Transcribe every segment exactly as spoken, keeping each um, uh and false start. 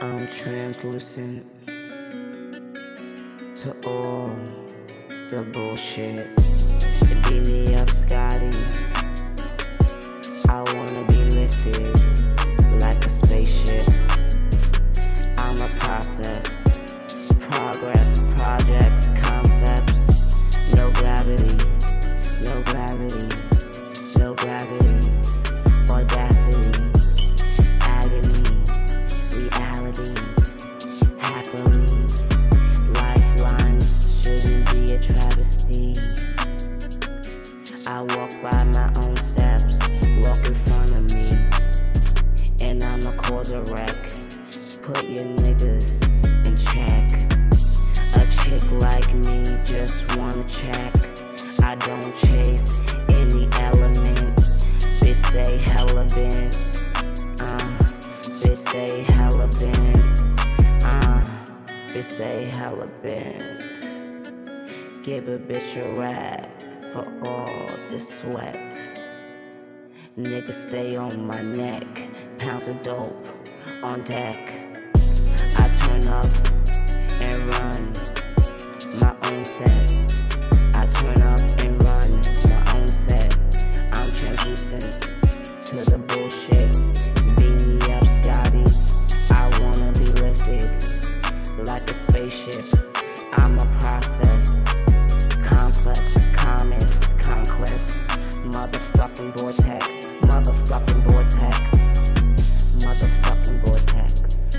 I'm translucent to all the bullshit. Beat me up, Scotty. I wanna be lifted like a spaceship. I'm a process, progress, projects, concepts. No gravity, no gravity, no gravity. Audacity, agony, reality, happily. Lifeline shouldn't be a travesty. I walk by my own steps, walk in front of me, and I'ma cause a wreck. Put your niggas in check. A chick like me just wanna check. I don't chase any element. Bitch stay hella bent. Uh, bitch stay hella bent. Uh, bitch stay hella bent. Give a bitch a rap for all the sweat. Niggas stay on my neck. Pounds of dope on deck. I turn up and run my own set. I turn up and run my own set. I'm translucent to the bullshit. Beat me up, Scotty. I wanna be lifted like a spaceship. I'm a process, complex, comments, conquest. Motherfucking vortex, motherfucking vortex, motherfucking vortex.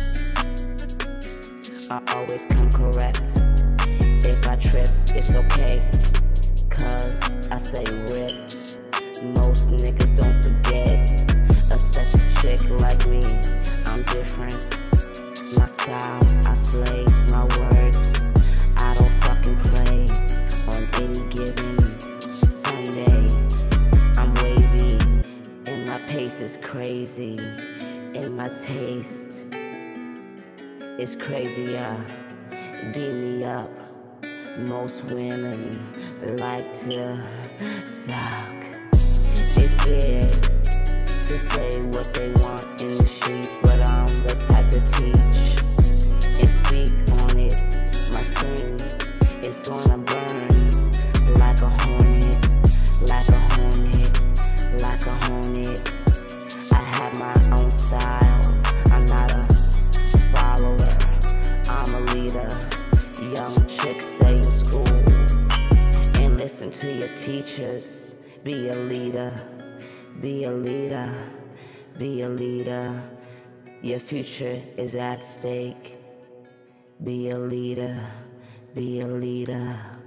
I always come correct. If I trip, it's okay, cause I stay ripped. Most niggas don't forget a such a chick like me. I'm different. My style, I slay my words. I don't fucking play on any given Sunday. I'm wavy, and my pace is crazy, and my taste is crazier. Beat me up. Most women like to suck. They scared to say what they want in the sheets, but I'm the type to teach and speak on it. My screen is gonna burn like a hornet, like a hornet, like a hornet. I have my own style. I'm not a follower, I'm a leader. Young chicks stay in school and listen to your teachers. Be a leader, be a leader, be a leader. Your future is at stake. Be a leader, be a leader.